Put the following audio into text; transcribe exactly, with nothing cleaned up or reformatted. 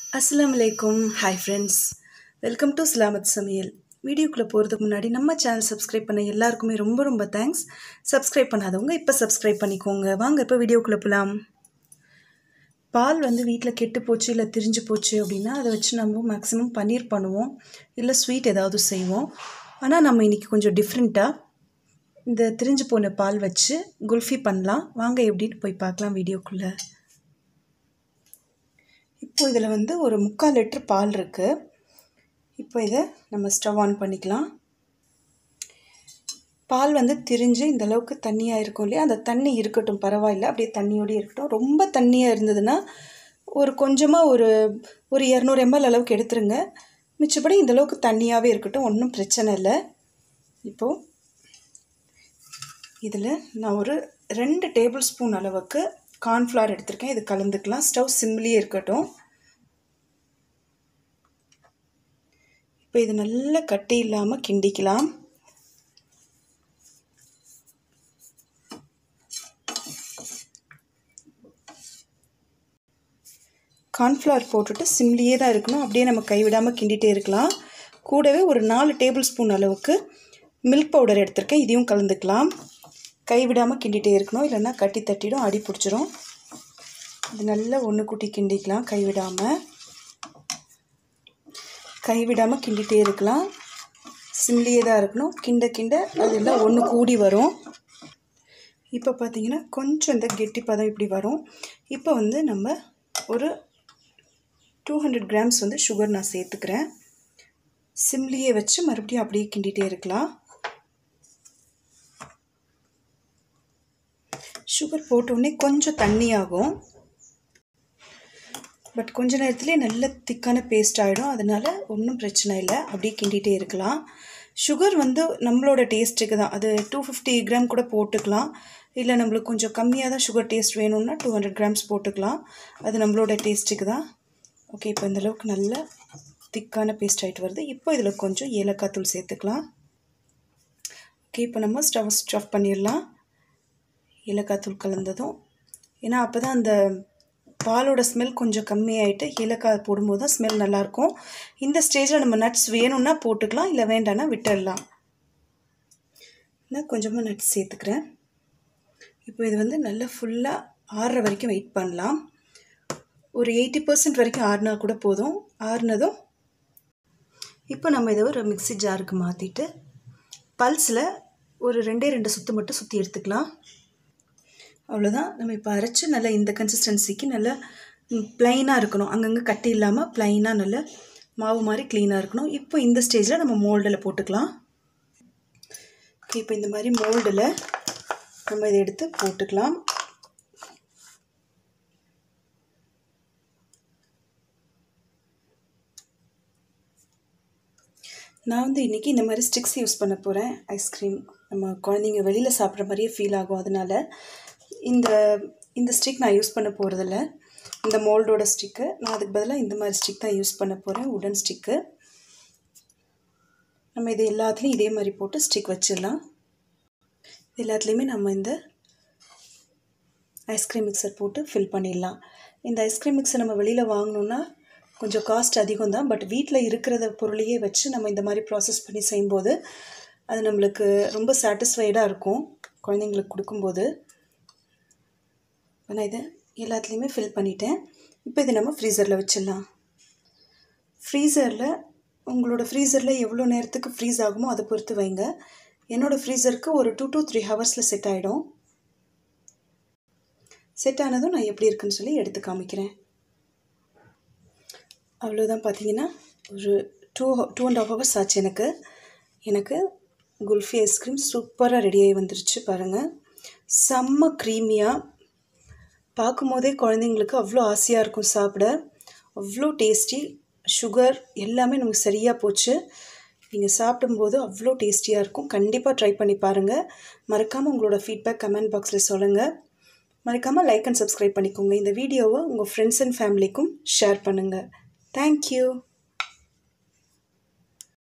அஸ்ஸலாமு அலைக்கும். Hi friends, welcome to ஸ்லாமத் சமையல். வீடியோக்குள்ளே போகிறதுக்கு முன்னாடி நம்ம சேனல் சப்ஸ்கிரைப் பண்ண எல்லாருக்குமே ரொம்ப ரொம்ப தேங்க்ஸ். சப்ஸ்கிரைப் பண்ணாதவங்க இப்போ சப்ஸ்கிரைப் பண்ணிக்கோங்க. வாங்க இப்போ வீடியோக்குள்ளே போகலாம். பால் வந்து வீட்டில் கெட்டு போச்சு இல்லை திரிஞ்சு போச்சு அப்படின்னா அதை வச்சு நம்ம மேக்ஸிமம் பன்னீர் பண்ணுவோம், இல்லை ஸ்வீட் ஏதாவது செய்வோம். ஆனால் நம்ம இன்றைக்கி கொஞ்சம் டிஃப்ரெண்ட்டாக இந்த திரிஞ்சு போன பால் வச்சு குல்ஃபி பண்ணலாம். வாங்க எப்படின்னு போய் பார்க்கலாம் வீடியோக்குள்ளே. இப்போ இதில் வந்து ஒரு முக்கால் லிட்டர் பால் இருக்குது. இப்போ இதை நம்ம ஸ்டவ் ஆன் பண்ணிக்கலாம். பால் வந்து திரிஞ்சு இந்த அளவுக்கு தண்ணியாக இருக்கும் இல்லையா, அந்த தண்ணி இருக்கட்டும், பரவாயில்ல, அப்படியே தண்ணியோடய இருக்கட்டும். ரொம்ப தண்ணியாக இருந்ததுன்னா ஒரு கொஞ்சமாக ஒரு ஒரு இரநூறு எம்எல் அளவுக்கு எடுத்துருங்க. மிச்சப்படி இந்த அளவுக்கு தண்ணியாகவே இருக்கட்டும், ஒன்றும் பிரச்சனை இல்லை. இப்போது இதில் நான் ஒரு ரெண்டு டேபிள் ஸ்பூன் அளவுக்கு கார்ன்ஃப்ளவர் எடுத்திருக்கேன். இது கலந்துக்கலாம். ஸ்டவ் சிம்லேயே இருக்கட்டும். இப்போ இது நல்லா கட்டி இல்லாமல் கிண்டிக்கலாம். கார்ன்ஃப்ளவர் போட்டுட்டு சிம்லேயே தான் இருக்கணும். அப்படியே நம்ம கைவிடாமல் கிண்டிகிட்டே இருக்கலாம். கூடவே ஒரு நாலு டேபிள் ஸ்பூன் அளவுக்கு மில்க் பவுடர் எடுத்திருக்கேன். இதையும் கலந்துக்கலாம். கைவிடாமல் கிண்டிகிட்டே இருக்கணும், இல்லைன்னா கட்டி தட்டிடும், அடி பிடிச்சிரும். இது நல்லா ஒன்று கூட்டி கிண்டிக்கலாம். கைவிடாமல் கைவிடாமல் கிண்டிகிட்டே இருக்கலாம். சிம்லேயே தான் இருக்கணும். கிண்ட கிண்ட அதெல்லாம் ஒன்று கூடி வரும். இப்போ பார்த்திங்கன்னா கொஞ்சம் இந்த கெட்டி பதம் இப்படி வரும். இப்போ வந்து நம்ம ஒரு டூ ஹண்ட்ரட் கிராம்ஸ் வந்து சுகர் நான் சேர்த்துக்கிறேன். சிம்லேயே வச்சு மறுபடியும் அப்படியே கிண்டிகிட்டே இருக்கலாம். சுகர் போட்டோடனே கொஞ்சம் தண்ணி ஆகும், பட் கொஞ்ச நேரத்துலேயே நல்ல திக்கான பேஸ்ட் ஆகிடும். அதனால் ஒன்றும் பிரச்சனை இல்லை, அப்படியே கிண்டிகிட்டே இருக்கலாம். சுகர் வந்து நம்மளோட டேஸ்ட்டுக்கு தான். அது டூ ஃபிஃப்டி கிராம் கூட போட்டுக்கலாம், இல்லை நம்மளுக்கு கொஞ்சம் கம்மியாக தான் சுகர் டேஸ்ட் வேணும்னா டூ ஹண்ட்ரட் கிராம்ஸ் போட்டுக்கலாம். அது நம்மளோட டேஸ்ட்டுக்கு தான். ஓகே, இப்போ இந்தளவுக்கு நல்ல திக்கான பேஸ்ட் ஆகிட்டு வருது. இப்போ இதில் கொஞ்சம் ஏலக்காய் தூள் சேர்த்துக்கலாம். ஓகே, இப்போ நம்ம ஸ்டவ் ஸ்டஃப் பண்ணிடலாம். ஏலக்காய் தூள் கலந்ததும், ஏன்னா அப்போ தான் அந்த பாலோட ஸ்மெல் கொஞ்சம் கம்மியாயிட்டு ஏலக்காய் போடும்போது தான் ஸ்மெல் நல்லாயிருக்கும். இந்த ஸ்டேஜில் நம்ம நட்ஸ் வேணும்னா போட்டுக்கலாம், இல்லை வேண்டாம்னா விட்டுடலாம். நான் கொஞ்சமாக நட்ஸ் சேர்த்துக்கிறேன். இப்போ இது வந்து நல்லா ஃபுல்லாக ஆறுற வரைக்கும் வெயிட் பண்ணலாம். ஒரு எயிட்டி பர்சன்ட் வரைக்கும் ஆறுனா கூட போதும். ஆறுனதும் இப்போ நம்ம இதை ஒரு மிக்ஸி ஜாருக்கு மாற்றிட்டு பல்ஸில் ஒரு ரெண்டே ரெண்டு சுற்று மட்டும் சுற்றி எடுத்துக்கலாம். அவ்வளோதான். நம்ம இப்போ அரைச்சி நல்லா இந்த கன்சிஸ்டன்சிக்கு நல்லா ப்ளைனாக இருக்கணும். அங்கங்கே கட்டி இல்லாமல் ப்ளைனாக நல்லா மாவு மாதிரி க்ளீனாக இருக்கணும். இப்போ இந்த ஸ்டேஜில் நம்ம மோல்டில் போட்டுக்கலாம். இப்போ இந்த மாதிரி மோல்டில் நம்ம இதை எடுத்து போட்டுக்கலாம். நான் வந்து இன்றைக்கி இந்த மாதிரி ஸ்டிக்ஸ் யூஸ் பண்ண போகிறேன். ஐஸ்கிரீம் நம்ம குழந்தைங்க வெளியில் சாப்பிட்ற மாதிரியே ஃபீல் ஆகும். அதனால் இந்த இந்த ஸ்டிக் நான் யூஸ் பண்ண போகிறதில்ல, இந்த மோல்டோட ஸ்டிக்கு. நான் அதுக்கு பதிலாக இந்த மாதிரி ஸ்டிக் தான் யூஸ் பண்ண போகிறேன், உடன் ஸ்டிக்கு. நம்ம இது எல்லாத்துலேயும் இதே மாதிரி போட்டு ஸ்டிக் வச்சிடலாம். எல்லாத்துலேயுமே நம்ம இந்த ஐஸ்கிரீம் மிக்சர் போட்டு ஃபில் பண்ணிடலாம். இந்த ஐஸ்கிரீம் மிக்சர் நம்ம வெளியில் வாங்கினோன்னா கொஞ்சம் காஸ்ட் அதிகம் தான், பட் வீட்டில் இருக்கிறத பொருளையே வச்சு நம்ம இந்த மாதிரி ப்ராசஸ் பண்ணி செய்யும்போது அது நம்மளுக்கு ரொம்ப சாட்டிஸ்ஃபைடாக இருக்கும் குழந்தைங்களுக்கு கொடுக்கும்போது. நான் இதை எல்லாத்துலேயுமே ஃபில் பண்ணிட்டேன். இப்போ இதை நம்ம ஃப்ரீசரில் வச்சிடலாம். ஃப்ரீசரில் உங்களோட ஃப்ரீசரில் எவ்வளோ நேரத்துக்கு ஃப்ரீஸ் ஆகுமோ அதை பொறுத்து வைங்க. என்னோடய ஃப்ரீசருக்கு ஒரு டூ டு த்ரீ ஹவர்ஸில் செட் ஆகிடும். செட் ஆனதும் நான் எப்படி இருக்குன்னு சொல்லி எடுத்து காமிக்கிறேன். அவ்வளோதான். பார்த்தீங்கன்னா ஒரு two two and half hours ஆச்சு எனக்கு. எனக்கு குல்ஃபி ஐஸ்கிரீம் சூப்பராக ரெடியாகி வந்துருச்சு பாருங்கள். செம்ம க்ரீமியாக, பார்க்கும்போதே குழந்தைங்களுக்கு அவ்வளோ ஆசையாக இருக்கும் சாப்பிட. அவ்வளோ டேஸ்டி. சுகர் எல்லாமே நமக்கு சரியாக போச்சு. நீங்கள் சாப்பிடும்போது அவ்வளோ டேஸ்டியாக இருக்கும். கண்டிப்பாக ட்ரை பண்ணி பாருங்கள். மறக்காமல் உங்களோட ஃபீட்பேக் கமெண்ட் பாக்ஸில் சொல்லுங்கள். மறக்காமல் லைக் அண்ட் சப்ஸ்கிரைப் பண்ணிக்கோங்க. இந்த வீடியோவை உங்கள் ஃப்ரெண்ட்ஸ் அண்ட் ஃபேமிலிக்கும் ஷேர் பண்ணுங்கள். தேங்க்யூ.